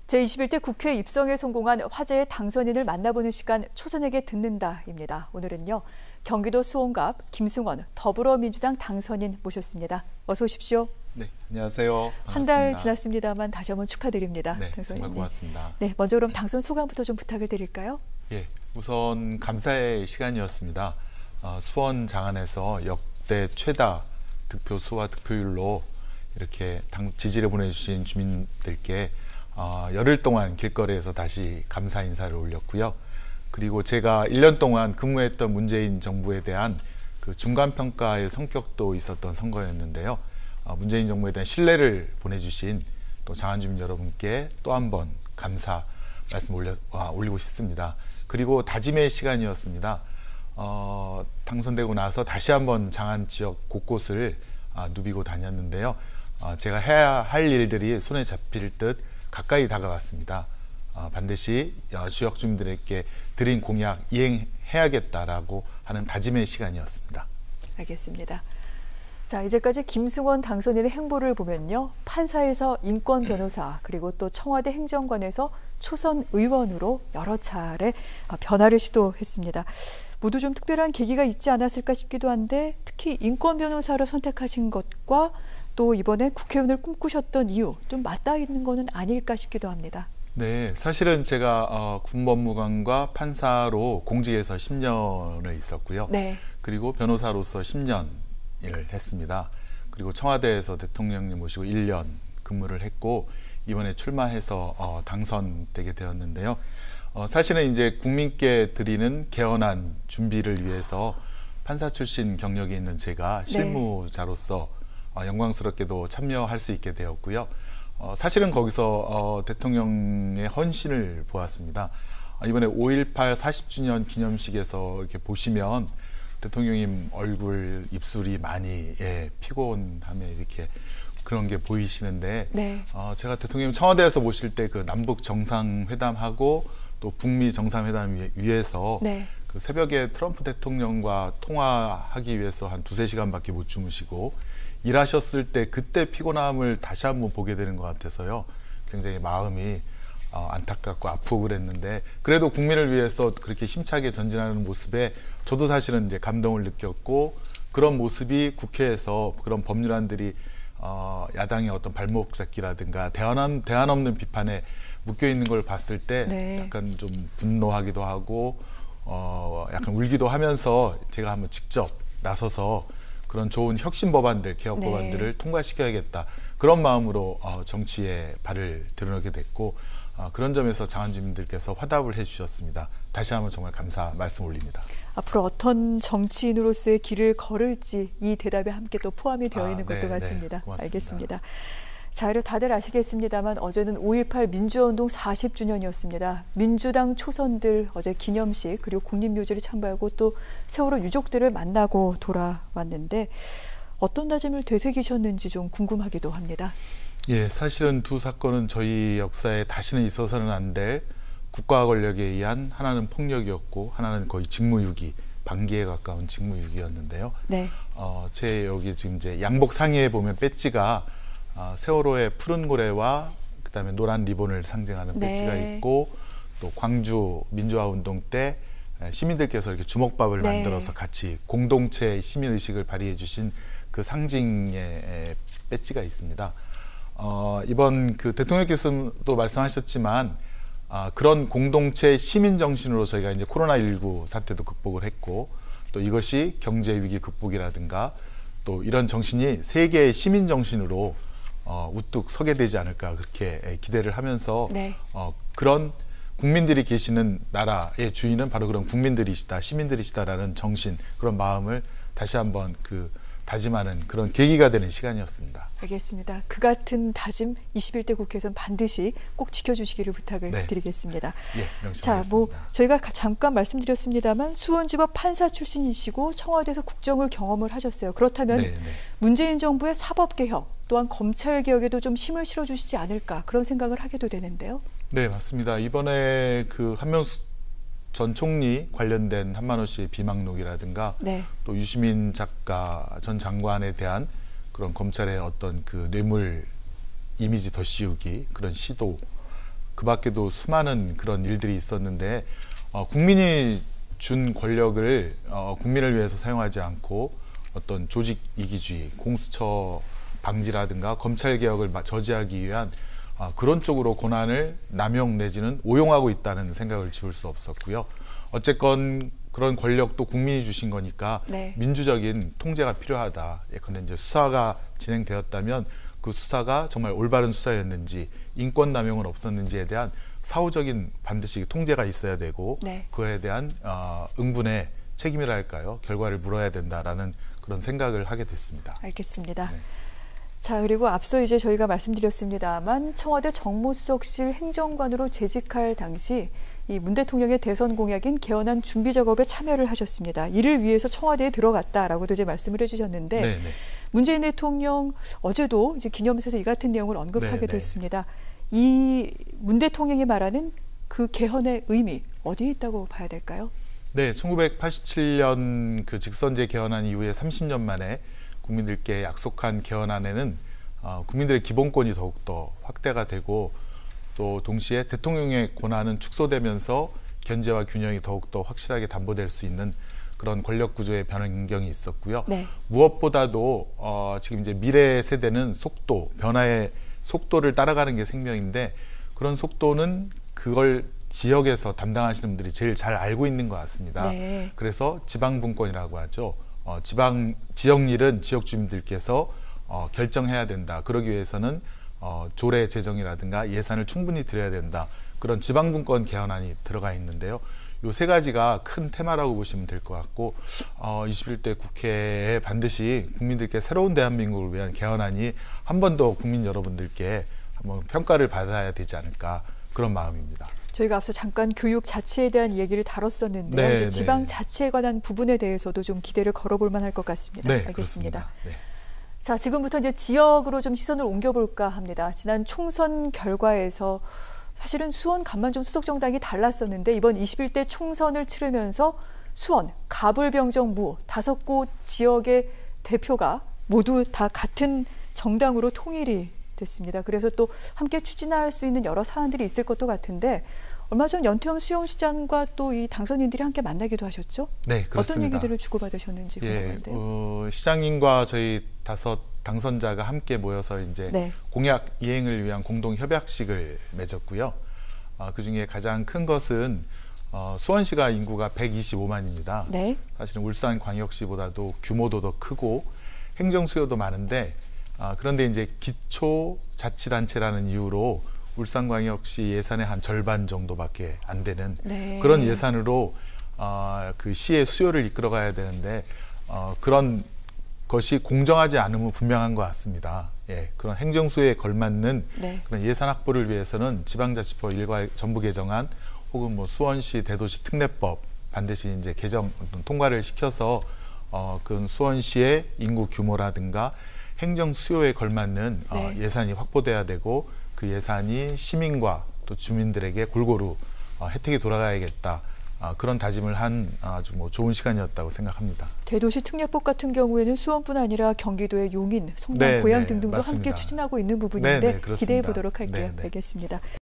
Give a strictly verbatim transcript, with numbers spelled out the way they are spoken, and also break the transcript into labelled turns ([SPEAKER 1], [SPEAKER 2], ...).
[SPEAKER 1] 제이십일 대 국회 입성에 성공한 화제의 당선인을 만나보는 시간 초선에게 듣는다입니다. 오늘은요. 경기도 수원갑 김승원 더불어민주당 당선인 모셨습니다. 어서 오십시오.
[SPEAKER 2] 네, 안녕하세요.
[SPEAKER 1] 한 달 지났습니다만 다시 한번 축하드립니다.
[SPEAKER 2] 네,
[SPEAKER 1] 당선인님.
[SPEAKER 2] 정말 고맙습니다.
[SPEAKER 1] 네, 먼저 그럼 당선 소감부터 좀 부탁을 드릴까요?
[SPEAKER 2] 예, 우선 감사의 시간이었습니다. 어, 수원 장안에서 역대 최다 득표수와 득표율로 이렇게 당, 지지를 보내주신 주민들께 어, 열흘 동안 길거리에서 다시 감사 인사를 올렸고요. 그리고 제가 일 년 동안 근무했던 문재인 정부에 대한 그 중간평가의 성격도 있었던 선거였는데요. 어, 문재인 정부에 대한 신뢰를 보내주신 또 장안 주민 여러분께 또 한 번 감사 말씀 올려, 아, 올리고 싶습니다. 그리고 다짐의 시간이었습니다. 어, 당선되고 나서 다시 한번 장안 지역 곳곳을 아, 누비고 다녔는데요. 어, 제가 해야 할 일들이 손에 잡힐 듯 가까이 다가왔습니다. 어, 반드시 지역 주민들에게 드린 공약 이행해야겠다라고 하는 다짐의 시간이었습니다.
[SPEAKER 1] 알겠습니다. 자, 이제까지 김승원 당선인의 행보를 보면요. 판사에서 인권 변호사, 그리고 또 청와대 행정관에서 초선 의원으로 여러 차례 변화를 시도했습니다. 모두 좀 특별한 계기가 있지 않았을까 싶기도 한데 특히 인권 변호사로 선택하신 것과 또 이번에 국회의원을 꿈꾸셨던 이유 좀 맞닿아 있는 거는 아닐까 싶기도 합니다.
[SPEAKER 2] 네, 사실은 제가 어, 군법무관과 판사로 공직에서 십 년을 있었고요.
[SPEAKER 1] 네.
[SPEAKER 2] 그리고 변호사로서 십 년을 했습니다. 그리고 청와대에서 대통령님 모시고 일 년 근무를 했고 이번에 출마해서 어, 당선되게 되었는데요. 어, 사실은 이제 국민께 드리는 개헌안 준비를 위해서 판사 출신 경력이 있는 제가 실무자로서 어, 영광스럽게도 참여할 수 있게 되었고요. 어, 사실은 거기서 어, 대통령의 헌신을 보았습니다. 어, 이번에 오일팔 사십 주년 기념식에서 이렇게 보시면 대통령님 얼굴, 입술이 많이 예, 피곤함에 이렇게 그런 게 보이시는데
[SPEAKER 1] 네.
[SPEAKER 2] 어, 제가 대통령님 청와대에서 모실 때 그 남북 정상회담하고 또 북미 정상회담 위해서
[SPEAKER 1] 네.
[SPEAKER 2] 그 새벽에 트럼프 대통령과 통화하기 위해서 한 두세 시간밖에 못 주무시고 일하셨을 때 그때 피곤함을 다시 한번 보게 되는 것 같아서요. 굉장히 마음이 어, 안타깝고 아프고 그랬는데 그래도 국민을 위해서 그렇게 힘차게 전진하는 모습에 저도 사실은 이제 감동을 느꼈고 그런 모습이 국회에서 그런 법률안들이 어, 야당의 어떤 발목 잡기라든가 대안, 대안 없는 비판에 묶여 있는 걸 봤을 때
[SPEAKER 1] 네.
[SPEAKER 2] 약간 좀 분노하기도 하고 어, 약간 울기도 하면서 제가 한번 직접 나서서 그런 좋은 혁신 법안들, 개혁
[SPEAKER 1] 네.
[SPEAKER 2] 법안들을 통과시켜야겠다. 그런 마음으로 어, 정치에 발을 들여놓게 됐고 어, 그런 점에서 장안 주민들께서 화답을 해주셨습니다. 다시 한번 정말 감사 말씀 올립니다.
[SPEAKER 1] 앞으로 어떤 정치인으로서의 길을 걸을지 이 대답에 함께 또 포함이 되어 있는
[SPEAKER 2] 아,
[SPEAKER 1] 것도
[SPEAKER 2] 네,
[SPEAKER 1] 같습니다.
[SPEAKER 2] 네, 고맙습니다.
[SPEAKER 1] 알겠습니다. 자, 그리고 다들 아시겠습니다만 어제는 오일팔 민주화운동 사십 주년이었습니다. 민주당 초선들 어제 기념식 그리고 국립묘지를 참배하고 또 세월호 유족들을 만나고 돌아왔는데 어떤 다짐을 되새기셨는지 좀 궁금하기도 합니다.
[SPEAKER 2] 예, 사실은 두 사건은 저희 역사에 다시는 있어서는 안 될 국가 권력에 의한 하나는 폭력이었고 하나는 거의 직무유기, 반기에 가까운 직무유기였는데요.
[SPEAKER 1] 네.
[SPEAKER 2] 어, 제 여기 지금 이제 양복 상의에 보면 배지가 어, 세월호의 푸른 고래와 그다음에 노란 리본을 상징하는
[SPEAKER 1] 네.
[SPEAKER 2] 배지가 있고 또 광주 민주화 운동 때 시민들께서 이렇게 주먹밥을
[SPEAKER 1] 네.
[SPEAKER 2] 만들어서 같이 공동체 시민 의식을 발휘해 주신 그 상징의 배지가 있습니다. 어, 이번 그 대통령께서도 말씀하셨지만 아, 그런 공동체 시민 정신으로 저희가 이제 코로나십구 사태도 극복을 했고 또 이것이 경제 위기 극복이라든가 또 이런 정신이 세계의 시민 정신으로 어, 우뚝 서게 되지 않을까 그렇게 기대를 하면서
[SPEAKER 1] 네.
[SPEAKER 2] 어, 그런 국민들이 계시는 나라의 주인은 바로 그런 국민들이시다, 시민들이시다라는 정신, 그런 마음을 다시 한번 그 다짐하는 그런 계기가 되는 시간이었습니다.
[SPEAKER 1] 알겠습니다. 그 같은 다짐 이십일 대 국회에서는 반드시 꼭 지켜주시기를 부탁을
[SPEAKER 2] 네.
[SPEAKER 1] 드리겠습니다.
[SPEAKER 2] 예, 명심하겠습니다.
[SPEAKER 1] 자, 뭐 저희가 잠깐 말씀드렸습니다만 수원지법 판사 출신이시고 청와대에서 국정을 경험을 하셨어요. 그렇다면
[SPEAKER 2] 네, 네.
[SPEAKER 1] 문재인 정부의 사법개혁 또한 검찰개혁에도 좀 힘을 실어주시지 않을까 그런 생각을 하게도 되는데요.
[SPEAKER 2] 네, 맞습니다. 이번에 그 한명숙 전 총리 관련된 한만호 씨의 비망록이라든가
[SPEAKER 1] 네.
[SPEAKER 2] 또 유시민 작가 전 장관에 대한 그런 검찰의 어떤 그 뇌물 이미지 덧씌우기 그런 시도 그 밖에도 수많은 그런 일들이 있었는데 어, 국민이 준 권력을 어, 국민을 위해서 사용하지 않고 어떤 조직 이기주의, 공수처 방지라든가 검찰 개혁을 저지하기 위한 어, 그런 쪽으로 권한을 남용 내지는 오용하고 있다는 생각을 지울 수 없었고요. 어쨌건 그런 권력도 국민이 주신 거니까
[SPEAKER 1] 네.
[SPEAKER 2] 민주적인 통제가 필요하다. 예컨대 이제 수사가 진행되었다면 그 수사가 정말 올바른 수사였는지 인권 남용은 없었는지에 대한 사후적인 반드시 통제가 있어야 되고
[SPEAKER 1] 네.
[SPEAKER 2] 그에 대한 어, 응분의 책임이랄까요? 결과를 물어야 된다라는 그런 생각을 하게 됐습니다.
[SPEAKER 1] 알겠습니다.
[SPEAKER 2] 네.
[SPEAKER 1] 자, 그리고 앞서 이제 저희가 말씀드렸습니다만 청와대 정무수석실 행정관으로 재직할 당시 이 문 대통령의 대선 공약인 개헌안 준비 작업에 참여를 하셨습니다. 이를 위해서 청와대에 들어갔다라고도 이제 말씀을 해주셨는데
[SPEAKER 2] 네, 네.
[SPEAKER 1] 문재인 대통령 어제도 이제 기념사에서 이 같은 내용을 언급하게
[SPEAKER 2] 네, 네.
[SPEAKER 1] 됐습니다. 이 문 대통령이 말하는 그 개헌의 의미 어디에 있다고 봐야 될까요?
[SPEAKER 2] 네, 천구백팔십칠 년 그 직선제 개헌안 이후에 삼십 년 만에 국민들께 약속한 개헌안에는 어, 국민들의 기본권이 더욱더 확대가 되고 또 동시에 대통령의 권한은 축소되면서 견제와 균형이 더욱더 확실하게 담보될 수 있는 그런 권력 구조의 변경이 있었고요.
[SPEAKER 1] 네.
[SPEAKER 2] 무엇보다도 어, 지금 이제 미래 세대는 속도, 변화의 속도를 따라가는 게 생명인데 그런 속도는 그걸 지역에서 담당하시는 분들이 제일 잘 알고 있는 것 같습니다.
[SPEAKER 1] 네.
[SPEAKER 2] 그래서 지방분권이라고 하죠. 어, 지방 지역 일은 지역 주민들께서 어, 결정해야 된다. 그러기 위해서는 어, 조례 제정이라든가 예산을 충분히 드려야 된다. 그런 지방분권 개헌안이 들어가 있는데요. 요 세 가지가 큰 테마라고 보시면 될 것 같고 어, 이십일 대 국회에 반드시 국민들께 새로운 대한민국을 위한 개헌안이 한 번 더 국민 여러분들께 한번 평가를 받아야 되지 않을까 그런 마음입니다.
[SPEAKER 1] 저희가 앞서 잠깐 교육 자치에 대한 얘기를 다뤘었는데요.
[SPEAKER 2] 네,
[SPEAKER 1] 이제
[SPEAKER 2] 네.
[SPEAKER 1] 지방 자치에 관한 부분에 대해서도 좀 기대를 걸어볼 만할 것 같습니다.
[SPEAKER 2] 네,
[SPEAKER 1] 알겠습니다.
[SPEAKER 2] 그렇습니다. 네.
[SPEAKER 1] 자, 지금부터 이제 지역으로 좀 시선을 옮겨볼까 합니다. 지난 총선 결과에서 사실은 수원 간만종 수석정당이 달랐었는데 이번 이십일 대 총선을 치르면서 수원, 가불병정무 다섯 곳 지역의 대표가 모두 다 같은 정당으로 통일이 됐습니다. 그래서 또 함께 추진할 수 있는 여러 사안들이 있을 것도 같은데 얼마 전 연태영 수영시장과 또 이 당선인들이 함께 만나기도 하셨죠?
[SPEAKER 2] 네, 그렇습니다.
[SPEAKER 1] 어떤 얘기들을 주고받으셨는지
[SPEAKER 2] 예,
[SPEAKER 1] 궁금한데요.
[SPEAKER 2] 어, 시장님과 저희 다섯 당선자가 함께 모여서 이제
[SPEAKER 1] 네.
[SPEAKER 2] 공약 이행을 위한 공동 협약식을 맺었고요. 어, 그 중에 가장 큰 것은 어, 수원시가 인구가 백이십오만입니다.
[SPEAKER 1] 네.
[SPEAKER 2] 사실은 울산광역시보다도 규모도 더 크고 행정 수요도 많은데 어, 그런데 이제 기초자치단체라는 이유로 울산광역시 예산의 한 절반 정도밖에 안 되는
[SPEAKER 1] 네.
[SPEAKER 2] 그런 예산으로 어, 그 시의 수요를 이끌어가야 되는데 어, 그런 것이 공정하지 않음은 분명한 것 같습니다. 예, 그런 행정 수요에 걸맞는
[SPEAKER 1] 네.
[SPEAKER 2] 그런 예산 확보를 위해서는 지방자치법 일괄 전부 개정안 혹은 뭐 수원시 대도시 특례법 반드시 이제 개정 통과를 시켜서 어, 그 수원시의 인구 규모라든가 행정 수요에 걸맞는 어,
[SPEAKER 1] 네.
[SPEAKER 2] 예산이 확보돼야 되고 그 예산이 시민과 또 주민들에게 골고루 어, 혜택이 돌아가야겠다. 어, 그런 다짐을 한 아주 뭐 좋은 시간이었다고 생각합니다.
[SPEAKER 1] 대도시 특례법 같은 경우에는 수원뿐 아니라 경기도의 용인, 성남,
[SPEAKER 2] 네,
[SPEAKER 1] 고양
[SPEAKER 2] 네,
[SPEAKER 1] 등등도
[SPEAKER 2] 맞습니다.
[SPEAKER 1] 함께 추진하고 있는 부분인데
[SPEAKER 2] 네, 네, 그렇습니다.
[SPEAKER 1] 기대해 보도록 할게요.
[SPEAKER 2] 네, 네.
[SPEAKER 1] 알겠습니다.